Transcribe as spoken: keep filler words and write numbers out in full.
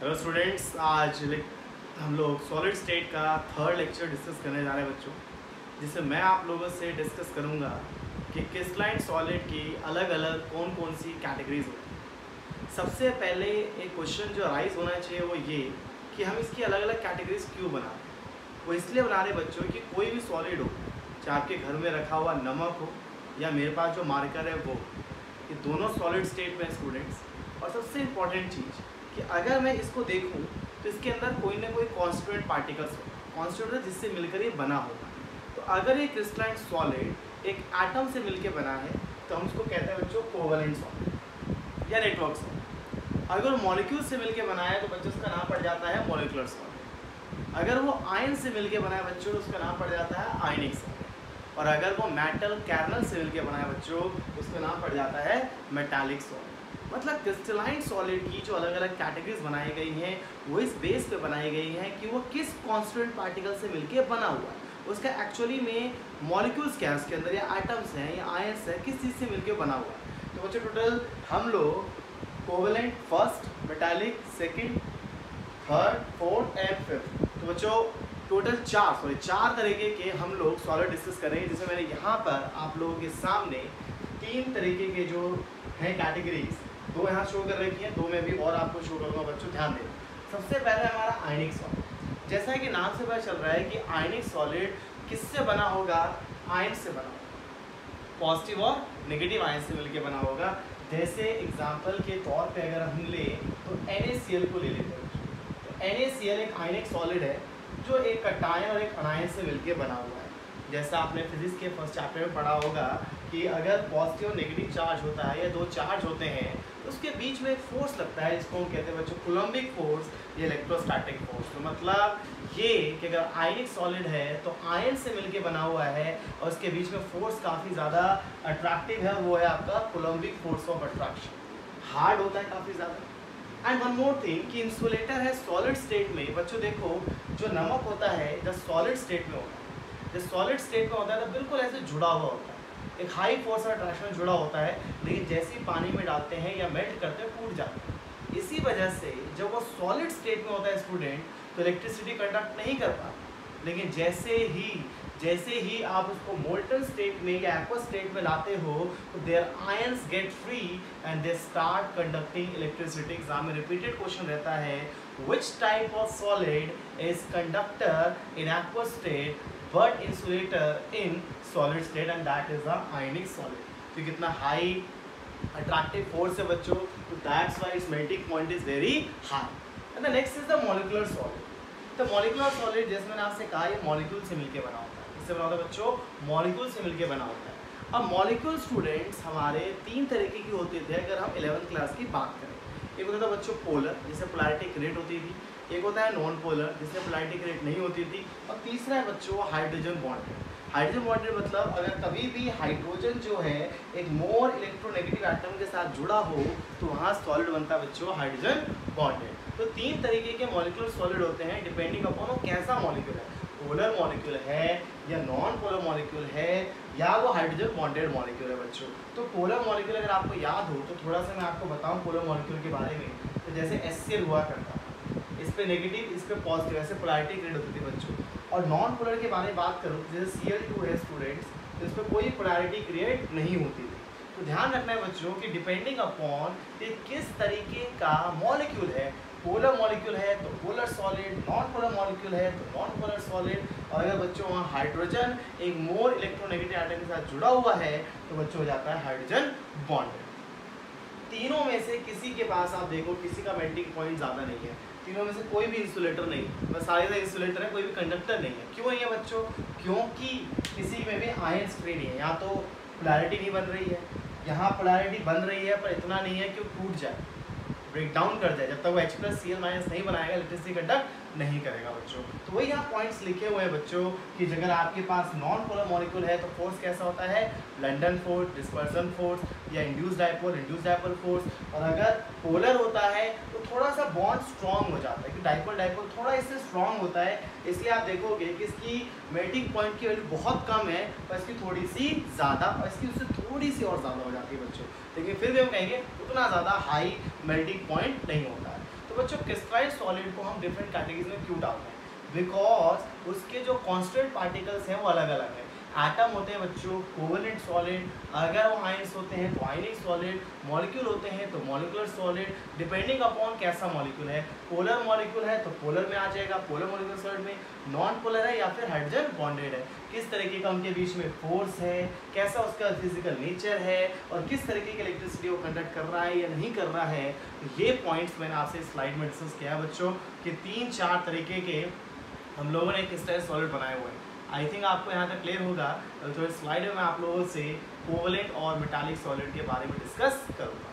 Hello students, आज हम लोग सॉलिड स्टेट का थर्ड लेक्चर डिस्कस करने जा रहे हैं बच्चों, जिसमें मैं आप लोगों से डिस्कस करूंगा कि क्रिस्टलाइन सॉलिड की अलग अलग कौन कौन सी कैटेगरीज होती हैं। सबसे पहले एक क्वेश्चन जो राइज होना चाहिए वो ये कि हम इसकी अलग अलग कैटेगरीज क्यों बना रहे हैं। वो इसलिए बना रहे बच्चों कि कोई भी सॉलिड हो, चाहे आपके घर में रखा हुआ नमक हो या मेरे पास जो मार्कर है वो, ये दोनों सॉलिड स्टेट में स्टूडेंट्स। और सबसे इम्पॉर्टेंट चीज़ कि अगर मैं इसको देखूं तो इसके अंदर कोई ना कोई कॉन्स्टिट्यूएंट पार्टिकल्स हो, कॉन्स्टिट्यूएंट जिससे मिलकर ये बना होगा। तो अगर ये क्रिस्टलाइन सॉलिड एक एटम से मिलकर बना है तो हम उसको कहते हैं बच्चों कोवलेंट सॉलिड या नेटवर्क सॉलिड। अगर मॉलिक्यूल से मिलकर बना है तो बच्चों उसका नाम पड़ जाता है मॉलिक्यूलर सॉलिड। अगर वो आयन से मिलकर बना है बच्चों उसका नाम पड़ जाता है आयनिक सॉलिड। और अगर वो मेटल कैर्नल से मिलकर बना है बच्चों उसका नाम पड़ जाता है मेटालिक सॉलिड। मतलब क्रिस्टलाइन सॉलिड की जो अलग अलग कैटेगरीज बनाई गई हैं वो इस बेस पे बनाई गई हैं कि वो किस कॉन्स्टिट्यूएंट पार्टिकल से मिलके बना हुआ है, उसका एक्चुअली में मॉलिक्यूल्स क्या है उसके अंदर, या आइटम्स हैं या आयंस है, किस चीज़ से मिलके बना हुआ है। तो बच्चों टोटल हम लोग covalent first, metallic second, third, fourth and fifth, तो बच्चों टोटल चार सॉरी चार तरीके के हम लोग सॉलिड डिस्कस करेंगे, जिसमें मैंने यहाँ पर आप लोगों के सामने तीन तरीके के जो हैं कैटेगरीज, दो यहाँ शो कर रखी हैं, दो में भी और आपको शो करूँगा बच्चों, ध्यान देना। सबसे पहले हमारा आयनिक सॉलिड। जैसा कि नाम से पता चल रहा है कि आयनिक सॉलिड किससे बना होगा, आयन से बना होगा, पॉजिटिव और नेगेटिव आयन से मिलकर बना होगा। जैसे एग्जाम्पल के तौर पे अगर हम ले तो एन ए सी एल को ले लेते हैं। तो एन ए सी एल एक आयनिक सॉलिड है जो एक कटायन और एक अनायन से मिलकर बना हुआ है। जैसा आपने फिजिक्स के फर्स्ट चैप्टर में पढ़ा होगा कि अगर पॉजिटिव और नेगेटिव चार्ज होता है या दो चार्ज होते हैं तो उसके बीच में एक फोर्स लगता है, जिसको हम कहते हैं बच्चों कूलम्बिक फोर्स या इलेक्ट्रोस्टैटिक फोर्स। तो मतलब ये कि अगर आयनिक सॉलिड है तो आयन से मिलके बना हुआ है और उसके बीच में फोर्स काफ़ी ज़्यादा अट्रैक्टिव है, वो है आपका coulombic force of attraction. Hard होता है काफ़ी ज़्यादा। एंड वन मोर थिंग कि इंसुलेटर है सॉलिड स्टेट में। बच्चों देखो, जो नमक होता है जब सॉलिड स्टेट में होता है, जब सॉलिड स्टेट में होता है तो बिल्कुल ऐसे जुड़ा हुआ होता है, एक हाई फोर्स और अट्रैक्शन जुड़ा होता है, लेकिन जैसे ही पानी में डालते हैं या मेल्ट करते हैं टूट जाता है। इसी वजह से जब वो सॉलिड स्टेट में होता है स्टूडेंट तो इलेक्ट्रिसिटी कंडक्ट नहीं कर पाता। लेकिन जैसे ही जैसे ही आप उसको मोल्टन स्टेट में या एक्वस स्टेट में लाते हो तो there ions get free and they start conducting electricity. Exam में रिपीटेड क्वेश्चन रहता है, which type of solid is conductor in aqueous state but insulator in solid state, and that is the ionic solid. तो कितना high attractive force है बच्चों, तो that's why its melting point is very high. And the next is the molecular solid. तो molecular solid जैसे मैंने आपसे कहा ये मॉलिक्यूल से मिलकर बना होता है। इससे बना होता है बच्चों, मॉलिक्यूल से मिलकर बना होता है। अब मॉलिक्यूल स्टूडेंट्स हमारे तीन तरीके की होते थे अगर हम इलेवेंथ क्लास की बात करें। एक होता था बच्चों पोलर, जिससे पोलैरिटी क्रिएट होती थी। एक होता है नॉन पोलर, जिससे पोलैरिटी क्रिएट नहीं होती थी। और तीसरा है बच्चों हाइड्रोजन बॉन्डेड। हाइड्रोजन बॉन्डेड मतलब अगर कभी भी हाइड्रोजन जो है एक मोर इलेक्ट्रोनेगेटिव एटम के साथ जुड़ा हो तो वहाँ सॉलिड बनता है बच्चों हाइड्रोजन बॉन्डेड। तो तीन तरीके के मॉलिक्यूलर सॉलिड होते हैं डिपेंडिंग अपॉन वो कैसा मॉलिक्यूल है, पोलर मॉलिक्यूल है या नॉन पोलर मॉलिक्यूल है या वो हाइड्रोजन बॉन्डेड मॉलिक्यूल है बच्चों। तो पोलर मॉलिक्यूल अगर आपको याद हो तो थोड़ा सा मैं आपको बताऊँ पोलर मॉलिक्यूल के बारे में। तो जैसे एच सी एल हुआ करता था, इस पे नेगेटिव इस पे पॉजिटिव, ऐसे पोलैरिटी क्रिएट होती थी बच्चों। और नॉन पोलर के बारे में बात करूँ जैसे सी एल टू है स्टूडेंट्स, तो इस पर कोई पोलैरिटी क्रिएट नहीं होती थी। तो ध्यान रखना है बच्चों कि डिपेंडिंग अपॉन ये किस तरीके का मॉलिक्यूल है, पोलर मॉलिक्यूल है तो polar solid, non polar molecule है तो नॉन पोलर सॉलिड। और अगर बच्चों वहाँ हाइड्रोजन एक मोर इलेक्ट्रोनेगेटिव एटम के साथ जुड़ा हुआ है तो बच्चों हो जाता है हाइड्रोजन बॉन्डेड। तीनों में से किसी के पास आप देखो किसी का मेल्टिंग पॉइंट ज़्यादा नहीं है, तीनों में से कोई भी इंसुलेटर नहीं, बस सारे का इंसुलेटर है, कोई भी कंडक्टर नहीं है। क्यों नहीं है बच्चों? क्योंकि किसी में भी आयंस फ्री नहीं है। यहाँ तो पोलैरिटी नहीं बन रही है, यहाँ पोलैरिटी बन रही है पर इतना नहीं है कि वो टूट जाए, ब्रेक डाउन कर जाए। जब तक वो H plus C L minus नहीं बनाएगा इलेक्ट्रिसिटी कंडक्ट नहीं करेगा बच्चों। तो वही यहाँ पॉइंट्स लिखे हुए हैं बच्चों कि अगर आपके पास नॉन पोलर मॉलिक्यूल है तो फोर्स कैसा होता है, लंडन फोर्स, डिस्पर्सन फोर्स या induce dipole, induce dipole force. और अगर पोलर होता है तो थोड़ा सा बॉन्ड स्ट्रॉन्ग हो जाता है, क्योंकि डाइपोल डाइपोल थोड़ा इससे स्ट्रॉन्ग होता है। इसलिए आप देखोगे कि इसकी मेल्टिंग पॉइंट की वैल्यू बहुत कम है पर इसकी थोड़ी सी ज़्यादा, और इसकी उससे थोड़ी सी और ज़्यादा हो जाती है बच्चों, लेकिन फिर भी हम कहेंगे उतना ज़्यादा हाई मेल्टिंग पॉइंट नहीं होता है। तो बच्चों क्रिस्टलाइन सॉलिड को हम डिफरेंट कैटेगरीज में क्यों डालते हैं? बिकॉज उसके जो कॉन्स्टेंट पार्टिकल्स हैं वो अलग अलग है। एटम होते हैं बच्चों कोवेलेंट सॉलिड, अगर वो आयंस होते हैं तो आयनिक सॉलिड, मॉलिक्यूल होते हैं तो मॉलिक्यूलर सॉलिड, डिपेंडिंग अपॉन कैसा मॉलिक्यूल है। पोलर मॉलिक्यूल है तो पोलर में आ जाएगा, पोलर मॉलिक्यूल सॉलिड में। नॉन पोलर है या फिर हाइड्रोजन बॉन्डेड है, किस तरीके का उनके बीच में फोर्स है, कैसा उसका फिजिकल नेचर है और किस तरीके की इलेक्ट्रिसिटी वो कंडक्ट कर रहा है या नहीं कर रहा है। ये पॉइंट्स मैंने आपसे स्लाइड में डिस्कस किया है बच्चों कि तीन चार तरीके के हम लोगों ने क्रिस्टलाइन सॉलिड बनाए हुए हैं। आई थिंक आपको यहाँ तक क्लियर होगा। तो इस स्लाइड में मैं आप लोगों से कोवेलेंट और मेटालिक सॉलिड के बारे में डिस्कस करूँगा।